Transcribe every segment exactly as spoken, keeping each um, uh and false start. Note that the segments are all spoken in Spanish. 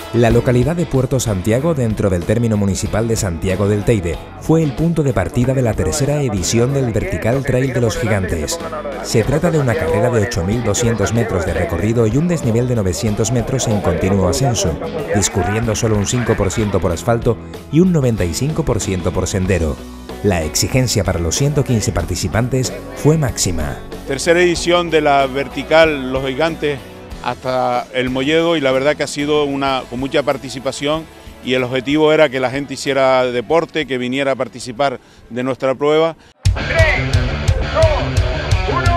La localidad de Puerto Santiago, dentro del término municipal de Santiago del Teide, fue el punto de partida de la tercera edición del Vertical Trail de los Gigantes. Se trata de una carrera de ocho mil doscientos metros de recorrido y un desnivel de novecientos metros en continuo ascenso, discurriendo solo un cinco por ciento por asfalto y un noventa y cinco por ciento por sendero. La exigencia para los ciento quince participantes fue máxima. Tercera edición de la Vertical Los Gigantes hasta el Molledo, y la verdad que ha sido una con mucha participación, y el objetivo era que la gente hiciera deporte, que viniera a participar de nuestra prueba. tres, dos, uno,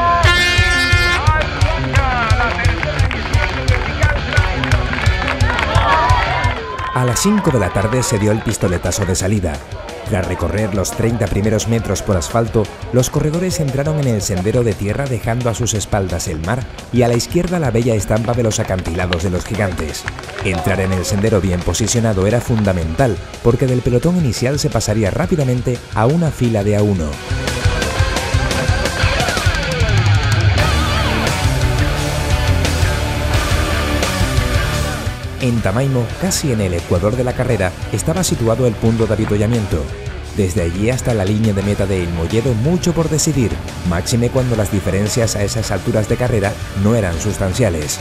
a las cinco de la tarde se dio el pistoletazo de salida. Tras recorrer los treinta primeros metros por asfalto, los corredores entraron en el sendero de tierra dejando a sus espaldas el mar y a la izquierda la bella estampa de los acantilados de los Gigantes. Entrar en el sendero bien posicionado era fundamental, porque del pelotón inicial se pasaría rápidamente a una fila de a uno. En Tamaimo, casi en el ecuador de la carrera, estaba situado el punto de avituallamiento. Desde allí hasta la línea de meta de El Molledo mucho por decidir, máxime cuando las diferencias a esas alturas de carrera no eran sustanciales.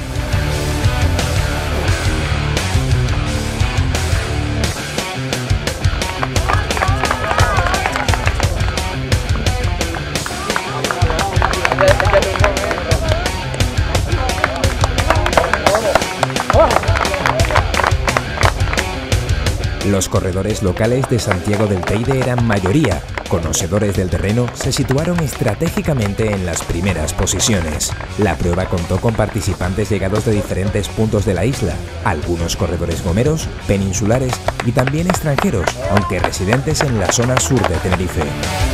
Los corredores locales de Santiago del Teide eran mayoría. Conocedores del terreno, se situaron estratégicamente en las primeras posiciones. La prueba contó con participantes llegados de diferentes puntos de la isla, algunos corredores gomeros, peninsulares y también extranjeros, aunque residentes en la zona sur de Tenerife.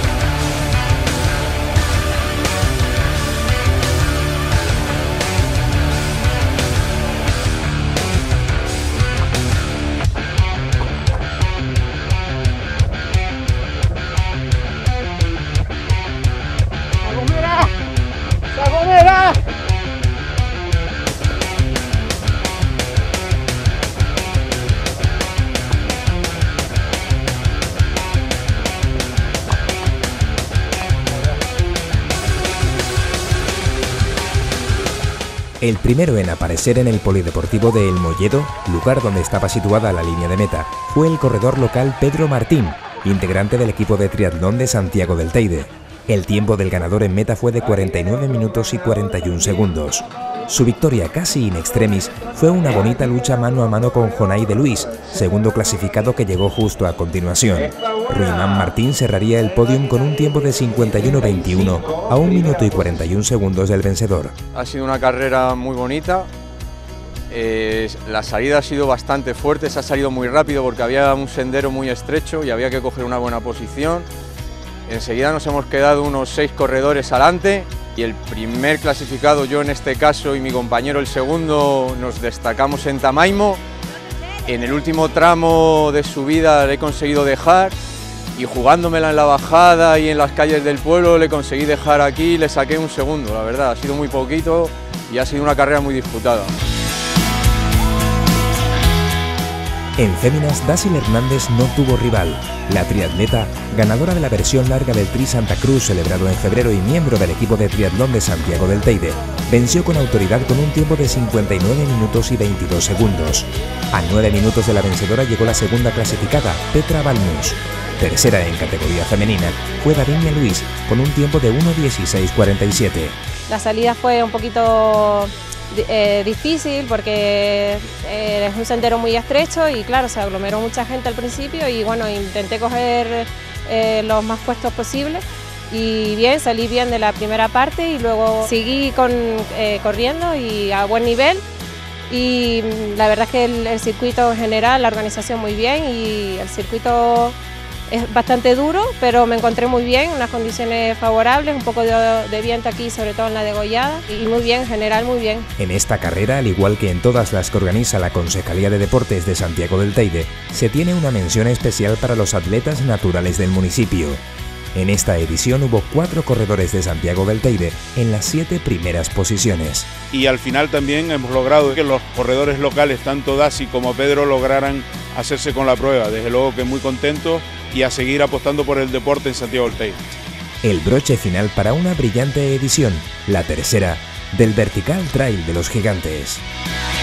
El primero en aparecer en el polideportivo de El Molledo, lugar donde estaba situada la línea de meta, fue el corredor local Pedro Martín, integrante del equipo de triatlón de Santiago del Teide. El tiempo del ganador en meta fue de cuarenta y nueve minutos y cuarenta y un segundos. Su victoria casi in extremis fue una bonita lucha mano a mano con Jonay de Luis, segundo clasificado que llegó justo a continuación. Ruimán Martín cerraría el podium con un tiempo de cincuenta y uno veintiuno a un minuto y cuarenta y un segundos del vencedor. Ha sido una carrera muy bonita, eh, la salida ha sido bastante fuerte, se ha salido muy rápido porque había un sendero muy estrecho y había que coger una buena posición. Enseguida nos hemos quedado unos seis corredores adelante y el primer clasificado, yo en este caso, y mi compañero el segundo, nos destacamos en Tamaimo. En el último tramo de subida le he conseguido dejar y jugándomela en la bajada y en las calles del pueblo le conseguí dejar aquí y le saqué un segundo, la verdad, ha sido muy poquito y ha sido una carrera muy disputada. En féminas, Dásil Hernández no tuvo rival. La triatleta, ganadora de la versión larga del Tri Santa Cruz celebrado en febrero y miembro del equipo de triatlón de Santiago del Teide, venció con autoridad con un tiempo de cincuenta y nueve minutos y veintidós segundos. A nueve minutos de la vencedora llegó la segunda clasificada, Petra Balmus. Tercera en categoría femenina fue Davinia Luis, con un tiempo de uno dieciséis cuarenta y siete. La salida fue un poquito eh, difícil porque eh, es un sendero muy estrecho y claro, se aglomeró mucha gente al principio y bueno, intenté coger eh, los más puestos posibles y bien, salí bien de la primera parte y luego seguí con, eh, corriendo y a buen nivel. Y la verdad es que el, el circuito en general, la organización muy bien y el circuito es bastante duro, pero me encontré muy bien, unas condiciones favorables, un poco de, de viento aquí, sobre todo en la degollada, y muy bien, en general muy bien. En esta carrera, al igual que en todas las que organiza la Concejalía de Deportes de Santiago del Teide, se tiene una mención especial para los atletas naturales del municipio. En esta edición hubo cuatro corredores de Santiago del Teide en las siete primeras posiciones. Y al final también hemos logrado que los corredores locales, tanto Dasi como Pedro, lograran hacerse con la prueba. Desde luego que muy contentos y a seguir apostando por el deporte en Santiago del Teide. El broche final para una brillante edición, la tercera, del Vertical Trail de los Gigantes.